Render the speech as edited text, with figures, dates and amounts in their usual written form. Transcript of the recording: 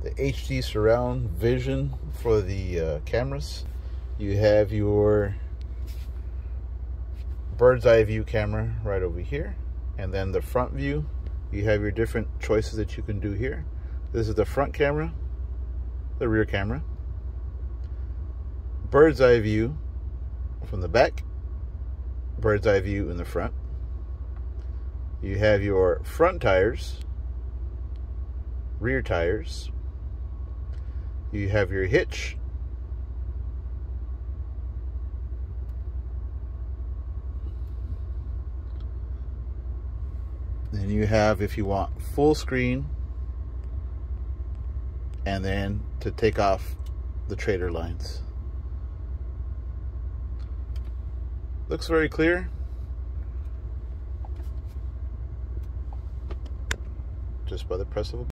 the HD surround vision for the cameras. You have your bird's eye view camera right over here, and then the front view, you have your different choices that you can do here. This is the front camera, the rear camera, bird's eye view from the back, bird's eye view in the front. You have your front tires, rear tires. You have your hitch. Then you have, if you want, full screen, and then to take off the trailer lines. Looks very clear. Just by the press of a button.